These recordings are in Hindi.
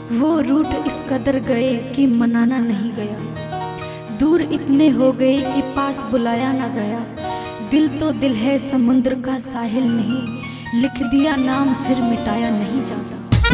वो रूठ इस कदर गए कि मनाना नहीं गया, दूर इतने हो गए कि पास बुलाया ना गया। दिल तो दिल है समुद्र का साहिल नहीं, लिख दिया नाम फिर मिटाया नहीं जाता।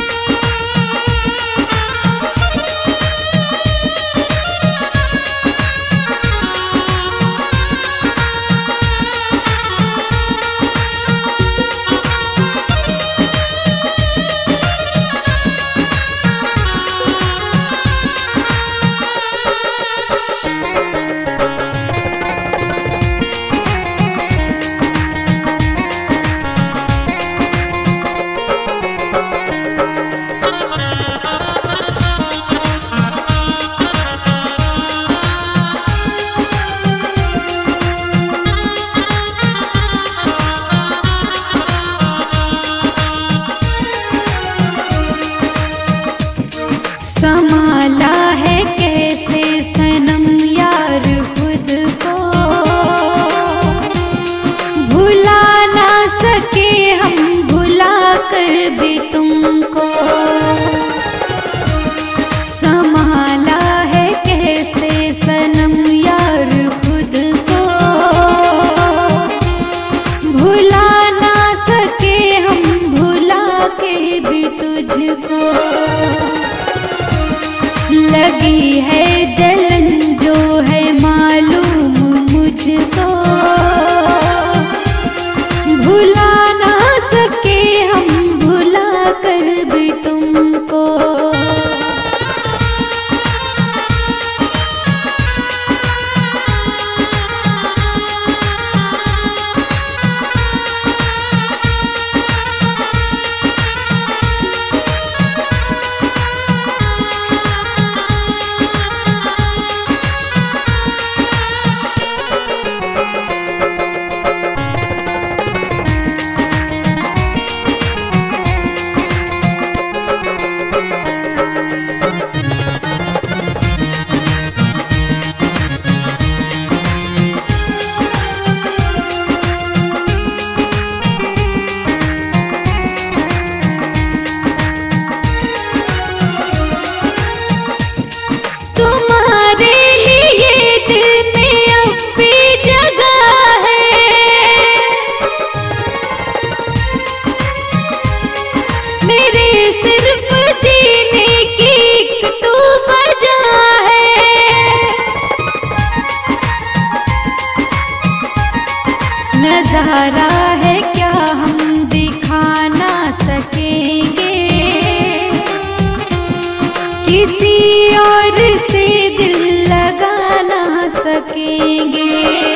संभाला है कैसे सनम यार खुद को, भुला ना सके हम भुला कर भी तुमको। संभाला है कैसे सनम यार खुद को, भुला ना सके हम भुला के भी तुझको। लगी है जलन जो है मालूम मुझको, भुला ना सके हम भुला कर भी तुमको। नजारा है क्या हम दिखा ना सकेंगे, किसी और से दिल लगा ना सकेंगे।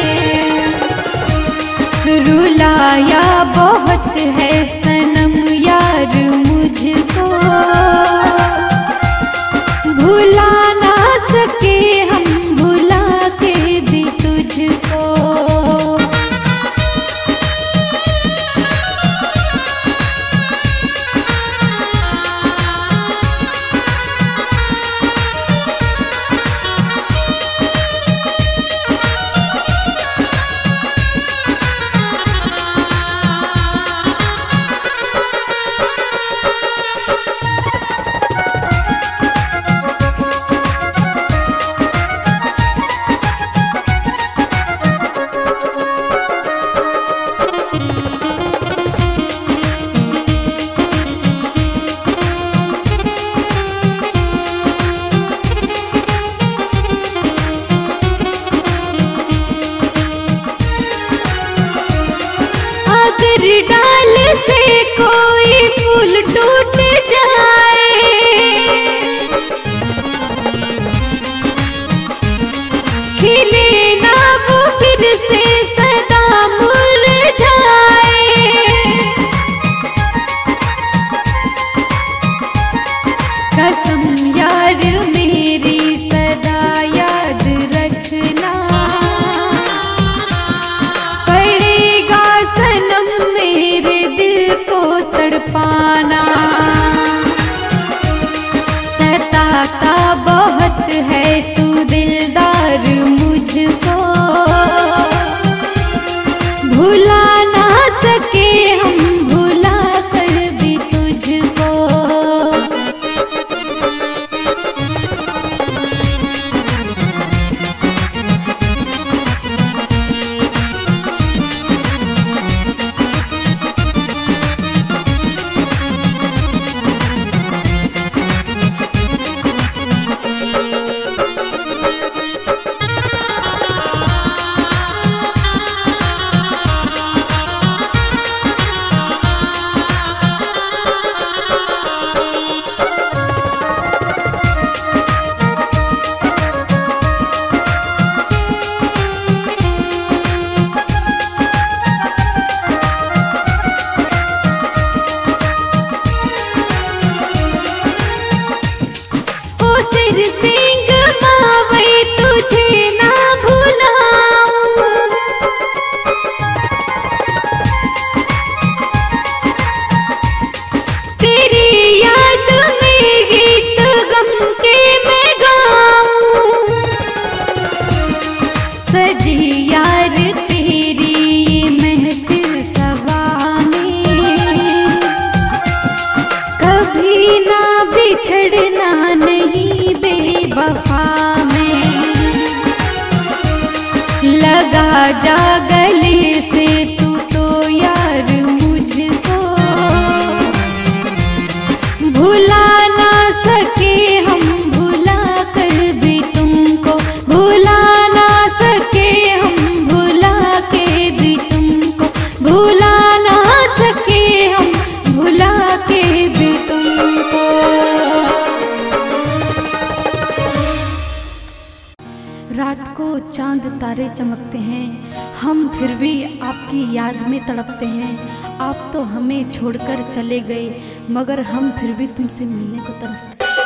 रुलाया बहुत है सनम यार मुझको, भुला ना सके हम भुला के भी तुझको। डाल से कोई फूल टूट जाए, खिले ना वो फिर से सदा मुरझाए। कसम यार मेरी सदा याद रखना, पड़ेगा सनम मेरे दिल को तड़पाना। सताता बहुत है तू दिलदार मुझको, भुला ना सके हम भुला कर भी तुझको। सिर सिंह मावे तुझे ना भुलाऊं। तेरी याद में गीत गम के मैं गाऊं। सजी यार तेरी महफिल सवा में, कभी ना बिछड़ना नहीं बेवफा में। लगा जा गले से तू तो यार मुझको, भुला ना सके हम भुला कर भी तुमको, भुला ना सके हम भुला के भी तुमको, भुला ना सके हम भुला के भी तुमको। रात को चांद तारे चमकते हैं, हम फिर भी आपकी याद में तड़पते हैं। आप तो हमें छोड़कर चले गए, मगर हम फिर भी तुमसे मिलने को तरसते हैं।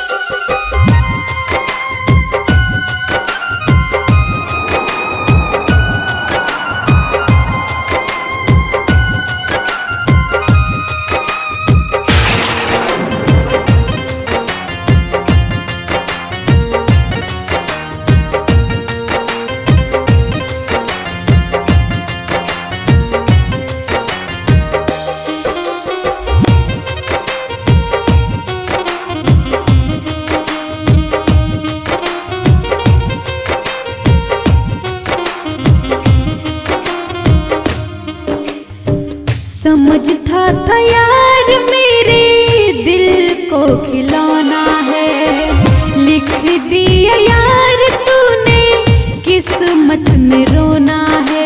समझता था यार मेरे दिल को खिलौना है, लिख दिया यार तूने किस्मत में रोना है।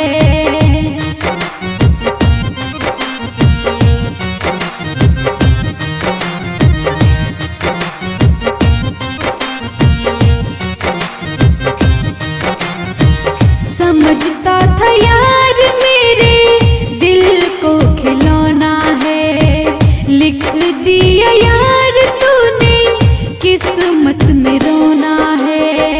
समझता था यार मेरे दिल को खिलौना है, लिख दिया यार तूने किस्मत में रोना है।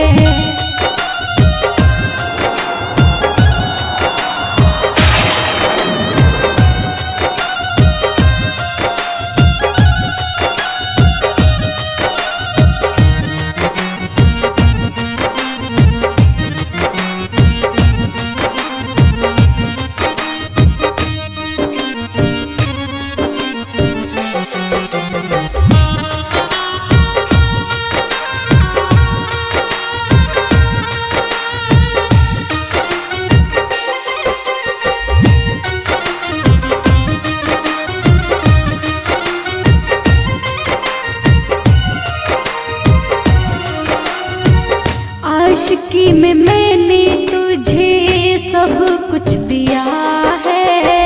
आशिकी में मैंने तुझे सब कुछ दिया है,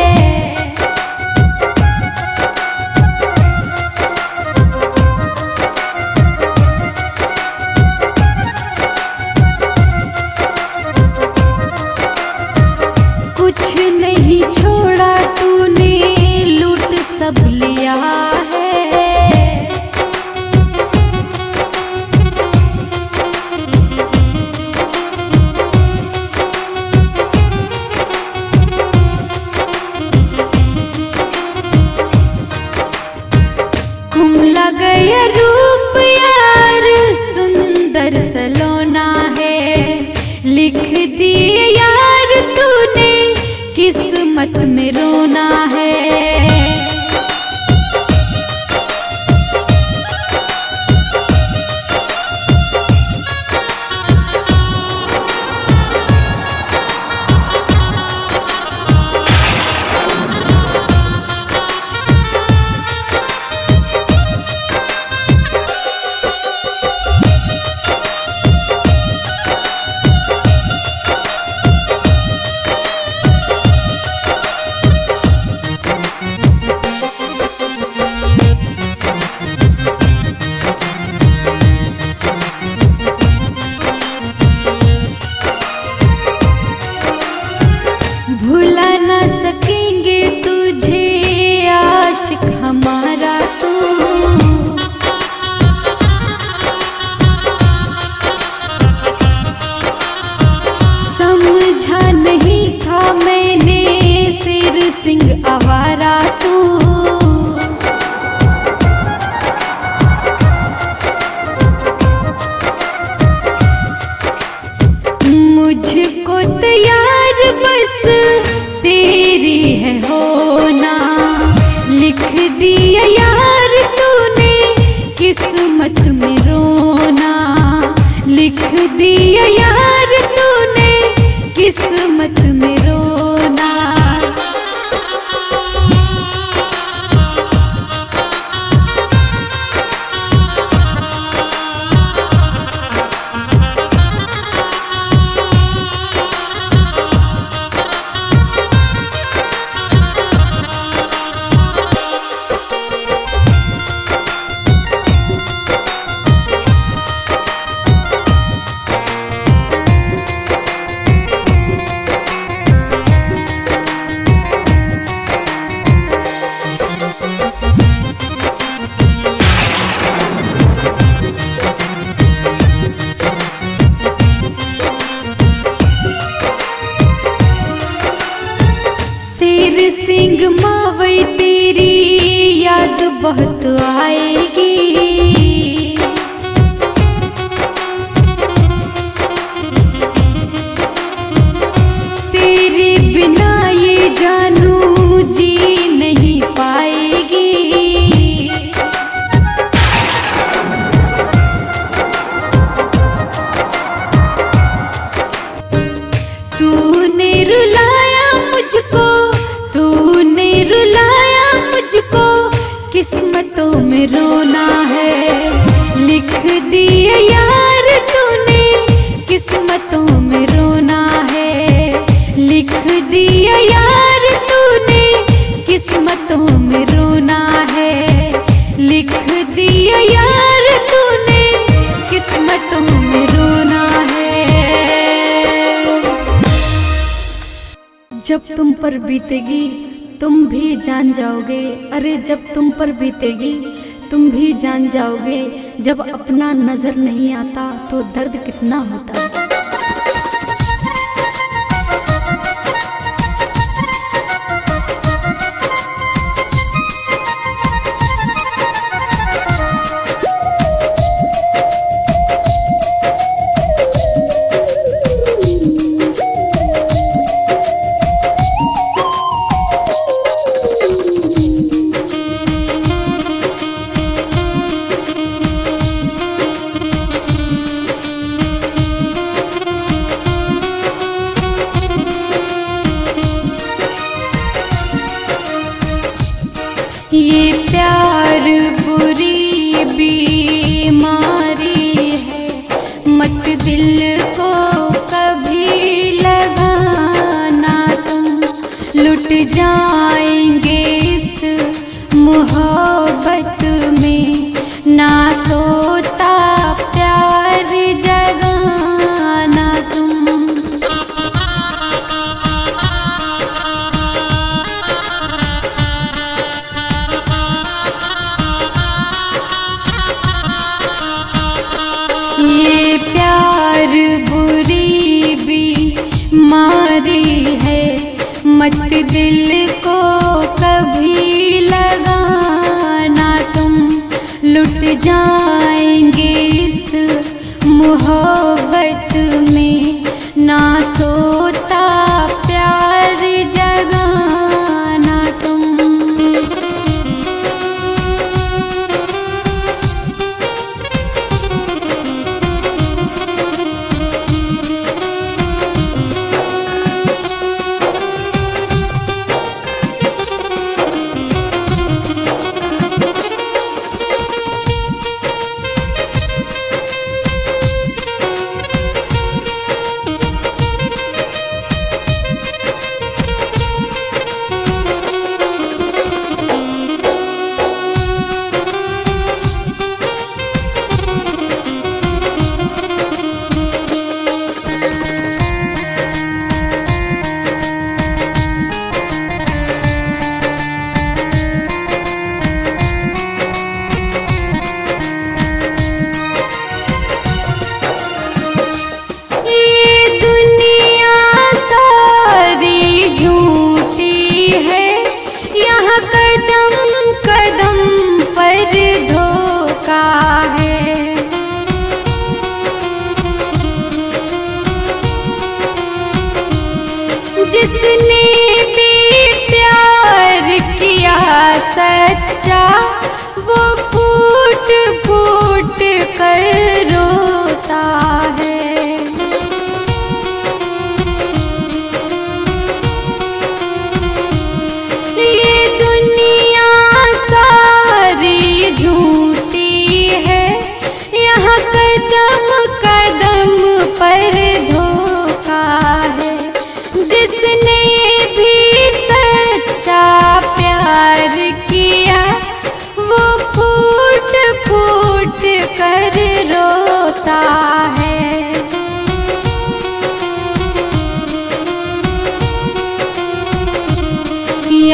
कुछ नहीं छोड़ा तूने लूट सब लिया है। गया रूप यार सुंदर सलोना है, लिख दिए यार तूने किस्मत में रोना है। किस्मत में रोना लिख दिया यार तूने, किस्मत में रोना। शेर सिंह मावई तेरी याद बहुत आएगी, तेरे बिना ये जानू जी नहीं पाएगी। तूने रुलाया मुझको, तूने रुलाया मुझको, किस्मतों में रोना है लिख दिया यार तूने, किस्मतों में रोना है लिख दिया यार तूने, किस्मतों में रोना है लिख दिया यार तूने, किस्मतों में रोना है। जब तुम पर बीतेगी तुम भी जान जाओगे, अरे जब तुम पर बीतेगी तुम भी जान जाओगे, जब अपना नजर नहीं आता तो दर्द कितना होता है। ये प्यार बुरी बीमारी है, मत दिल को कभी लगाना तुम, लुट जाएंगे इस मोहब्बत में, ना सोता प्यार जगाना तुम। ये प्यार बुरी बीमारी है, मत दिल को कभी लगाना तुम, लुट जाएंगे इस मोहब्बत में, ना सोता प्यार जगाना तुम। जिसने भी प्यार किया सच्चा, वो फूट फूट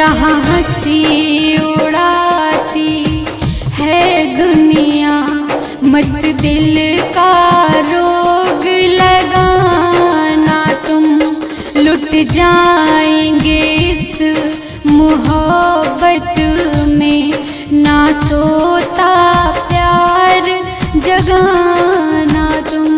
जहाँ हंसी उड़ाती है दुनिया, मत दिल का रोग लगाना तुम, लुट जाएंगे इस मोहब्बत में, ना सोता प्यार जगाना तुम।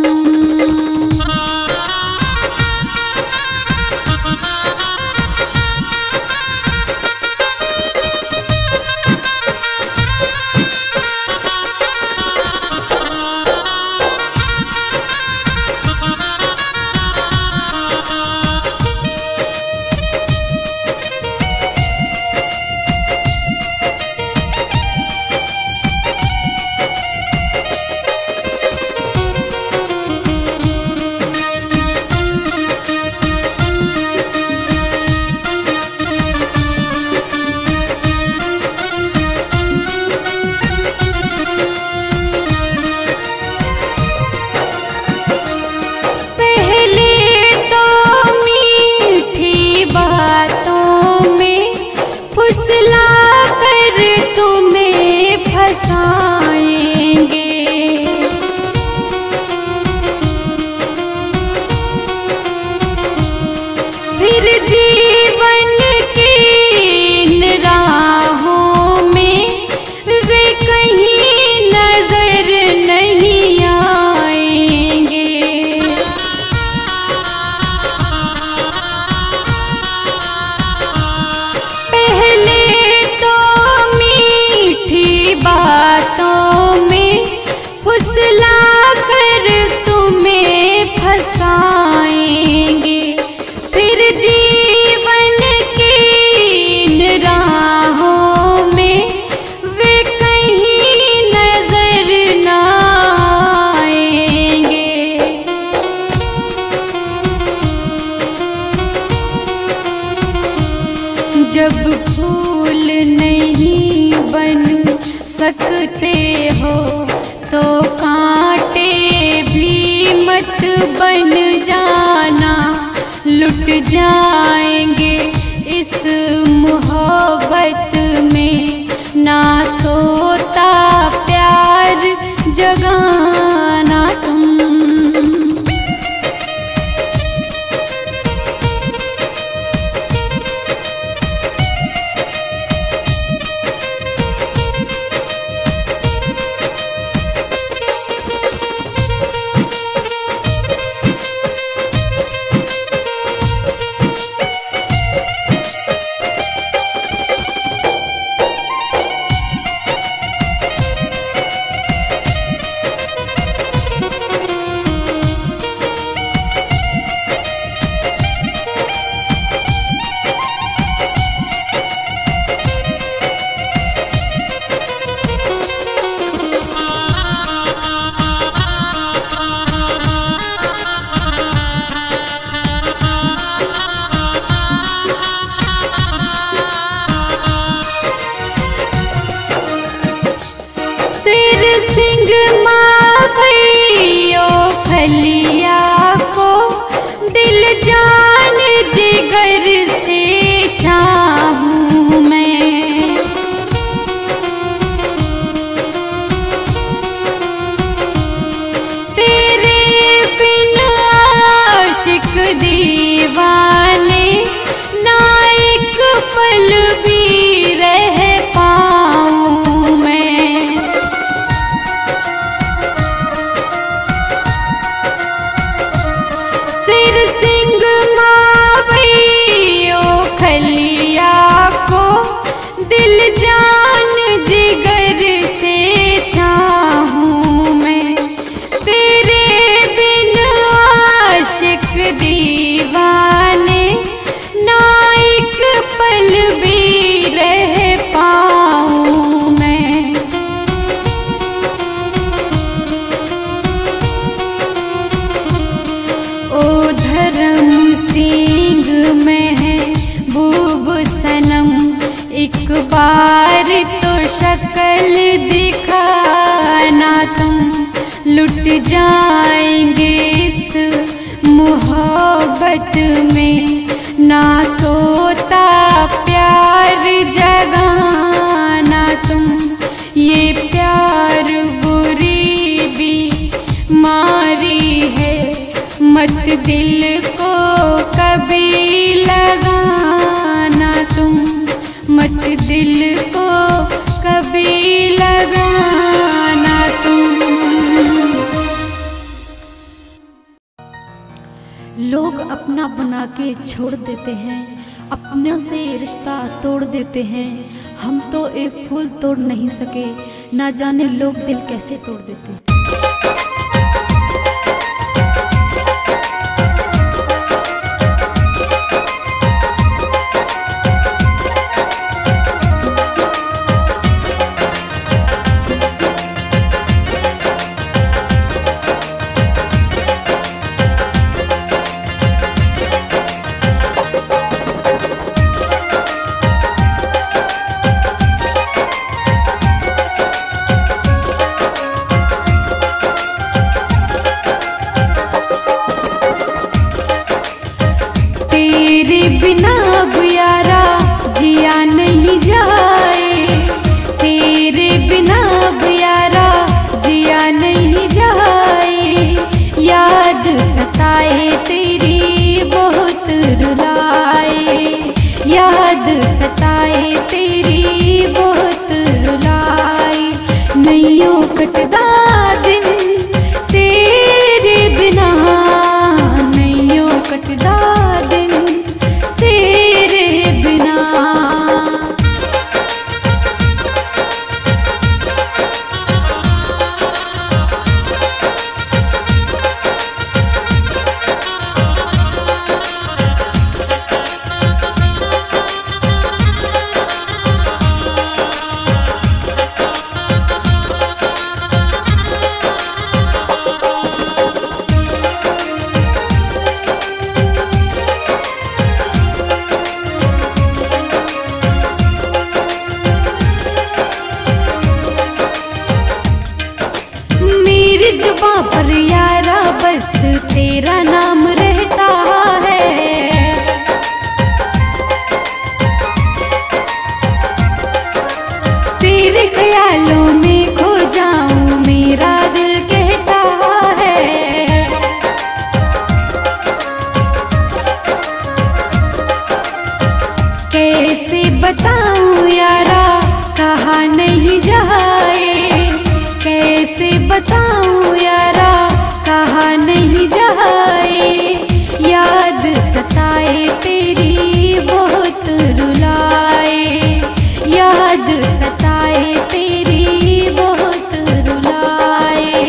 फिर जीवन की इन राहों में वे कहीं नजर नहीं आएंगे। पहले तो मीठी बातों में फुसला कर तुम्हें फंसाएंगे, फिर जीवन की इन राहों में वे कहीं नजर न आएंगे। जब फूल नहीं बन सकते हो तो कांटे भी मत बन जाना, लुट जाएंगे इस मोहब्बत में, ना सोता प्यार जगाना तुम। सिंह मावैयो खलिया को दिल जान जिगर से चाहूं मैं, तेरे बिन आशिक दीवाने ना एक पल भी रह पाऊं मैं। सिंह मावैयो खलिया को दिल जान जिगर से चाहूं मैं, तेरे बिन आशिक दीवाने ना एक पल भी रह पाऊं मैं। ओ धर्म सिंह महबूब सनम, एक बार तो शक्ल दिखाना तुम, लुट जाएंगे इस मोहब्बत में, ना सोता प्यार प्यार जगाना तुम, ये प्यार बुरी बीमारी है, मत दिल को कभी लगाना तुम, मत दिल को कभी लगाना तुम। लोग अपना बना के छोड़ देते हैं, अपनों से रिश्ता तोड़ देते हैं। हम तो एक फूल तोड़ नहीं सके, ना जाने लोग दिल कैसे तोड़ देते हैं। बिना अब यारा जिया नहीं जाए, तेरे बिना अब यारा जिया नहीं जाए, याद सताए तेरी बहुत रुलाए, याद सताए तेरी बहुत रुलाए, नैयों कटदा दिन तेरे बिना, नैयों कटदा दिन तेरे बिना। जुबां पर यारा बस तेरा नाम रहता है, तेरे ख्यालों में खो जाऊं मेरा दिल कहता है, कैसे बताऊं यारा कहा नहीं जाए, कैसे बताऊं यारा कहा नहीं जाए, याद सताए तेरी बहुत रुलाए, याद सताए तेरी बहुत रुलाए।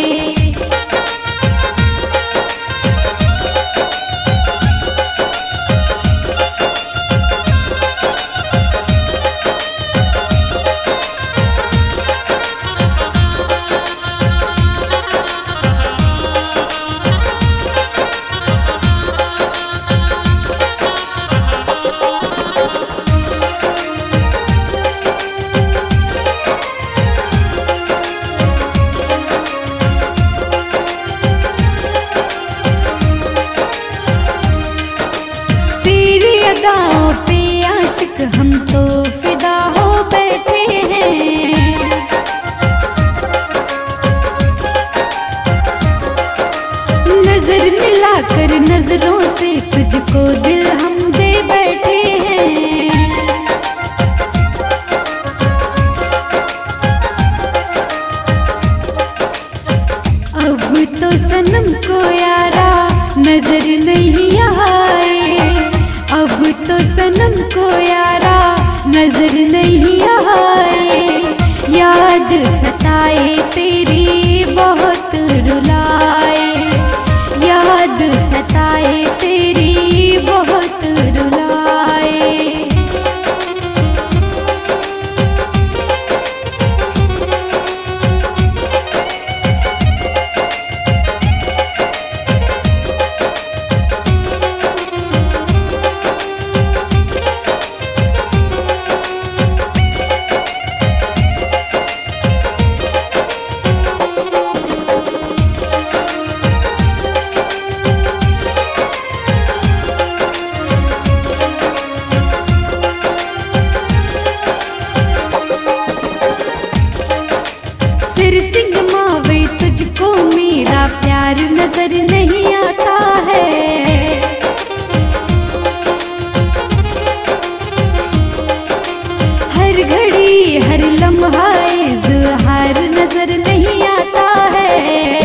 अदाओं पे आशिक हम तो फिदा हो बैठे हैं, नजर मिलाकर नजरों से तुझको दिल हम दे बैठे हैं, अब तो सनम को यारा नजर नहीं आए, अब तो सनम को यारा नजर नहीं आए, याद सताए तेरी बहुत रुलाए, याद सताए तेरी बहुत रुलाए। प्यार नजर नहीं आता है। हर घड़ी हर लम्हा इज़हार नजर नहीं आता है।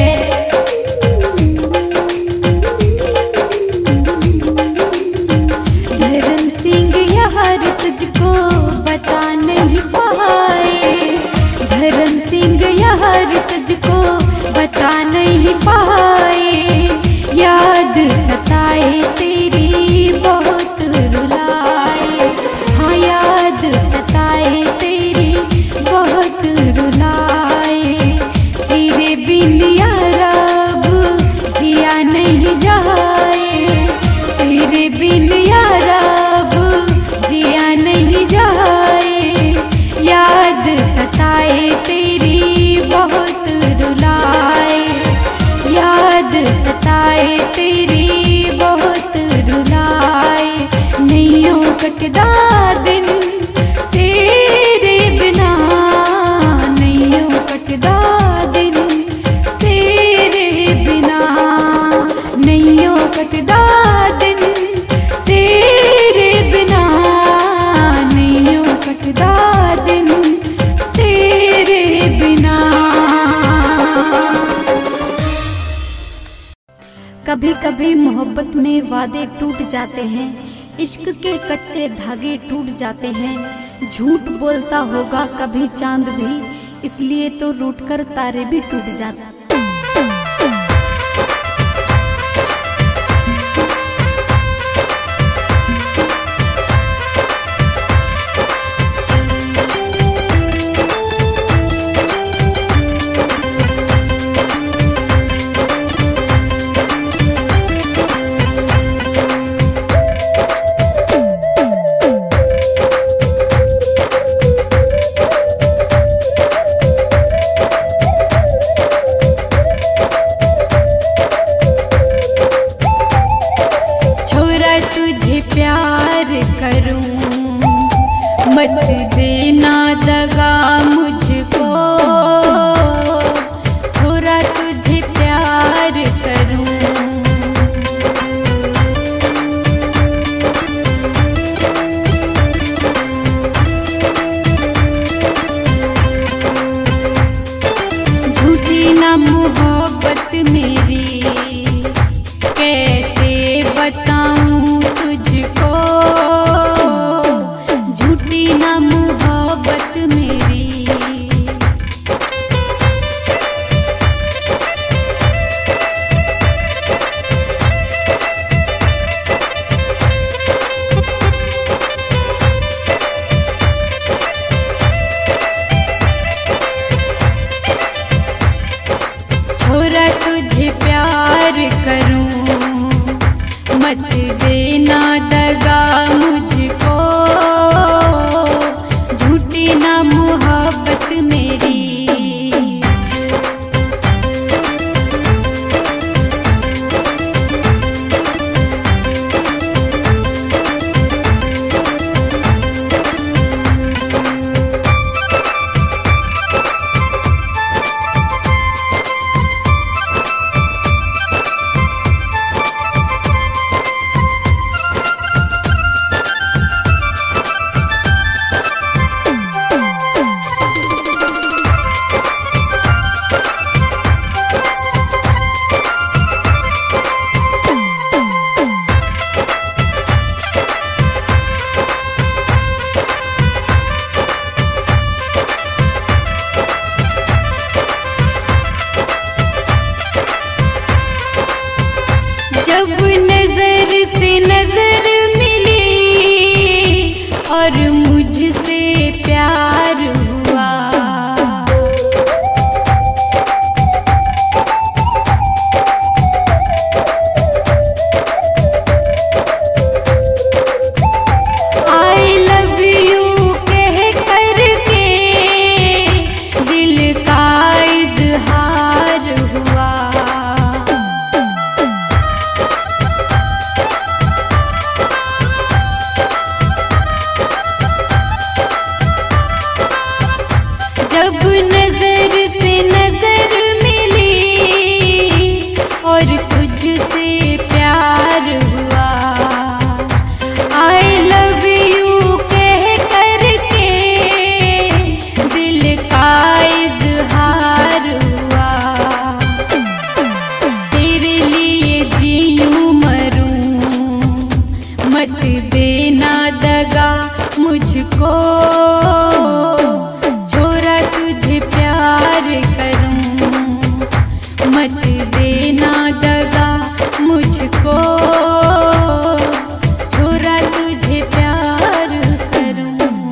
धर्म सिंह यार तुझको बता नहीं पाए, धर्म सिंह यार तुझको बता नहीं पाए। याद सताए तेरी बहुत रुलाए, हाँ याद सताए तेरी बहुत रुलाए। तेरे बिन यार अब जिया नहीं जाए, तेरे बिन यार अब जिया नहीं जाए। याद सताए तेरी बहुत रुलाए, याद सताए तेरी बहुत रुलाए। नैयों कटदा दिन तेरे बिना, नैयों कटदा दिन तेरे बिना, नैयों कटदा दिन तेरे बिना, नैयों कटदा दिन तेरे बिना। कभी कभी मोहब्बत में वादे टूट जाते हैं, इश्क के कच्चे धागे टूट जाते हैं। झूठ बोलता होगा कभी चांद भी, इसलिए तो रूठकर तारे भी टूट जाते हैं। तुझे प्यार करूं मत देना दगा मुझको, छोरा तुझे प्यार करूं। झूठी ना मोहब्बत मेरी कैसे बताऊं तुझको, झूठी ना मोहब्बत मेरी। छोरा तुझे प्यार करूं मत देना दगा मुझको, झूठी ना मोहब्बत मेरी। जब नजर से नजर मिली और मुझसे प्यार हुआ, आई लव यू कह करके दिल का इजहार हुआ। मुझको, छोरा तुझे प्यार करूं, मत देना दगा मुझको, छोरा तुझे प्यार करूं।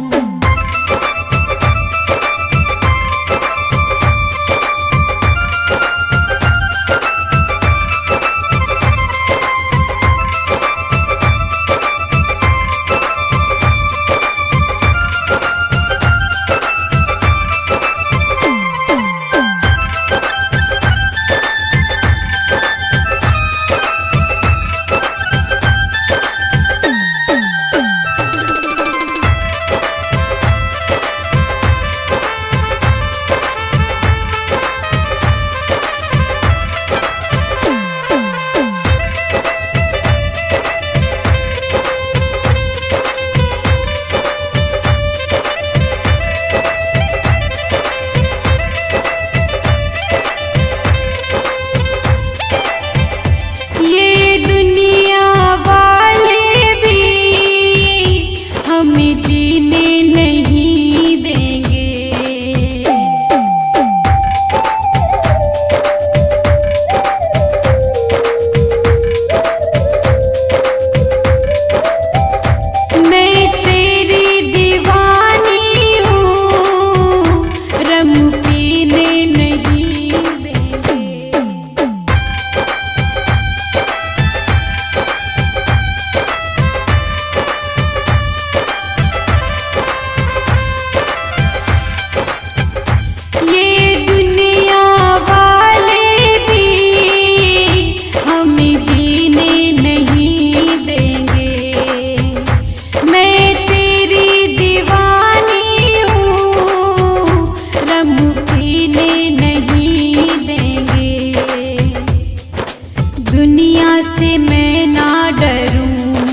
दुनिया से मैं ना डरूं,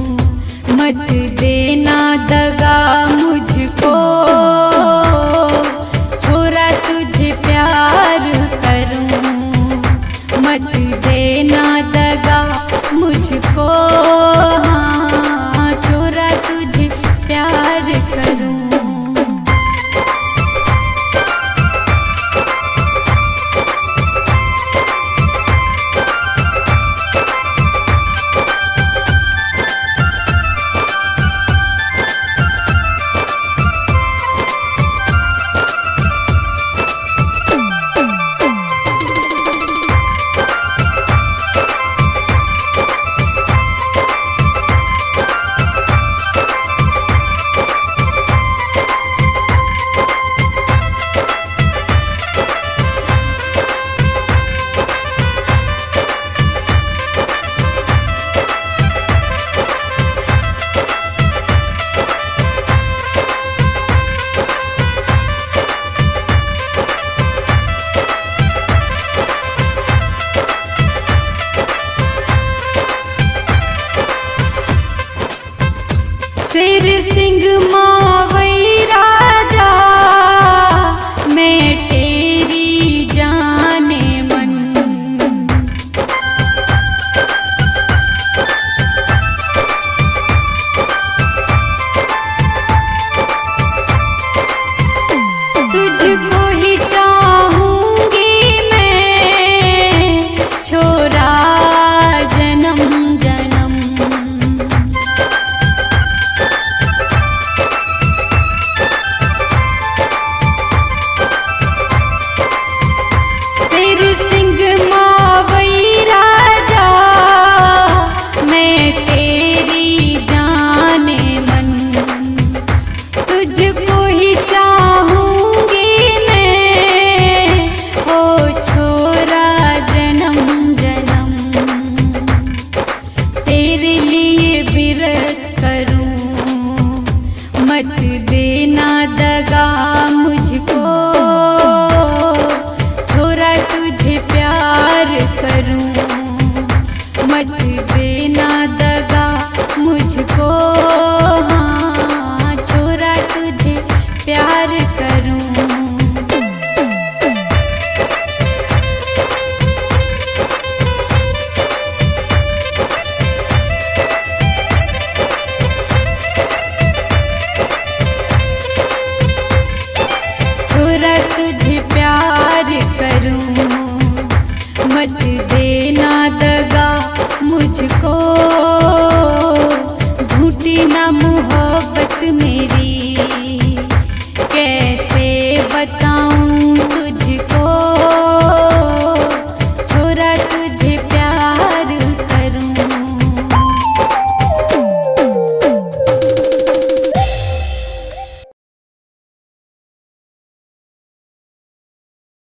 मत देना दगा मुझको, छोरा तुझे प्यार करूं, मत देना दगा मुझको, हाँ छोरा तुझे प्यार करूं। शेर सिंह मावई राजा, मैं तेरी जाने मन, तुझको ही चाहूंगी मैं, छोरा जन्म जन्म। शेर सिंह मावई राजा, मैं तेरी जाने मन, तुझको ही चाहूंगी मैं, ओ छोरा जन्म जन्म। तेरे लिए बिरत करूं, मत देना दगा मुझको, छोरा तुझे प्यार करूं, मत देना दगा मुझको, हाँ छोरा तुझे प्यार करूं। मत देना दगा मुझको।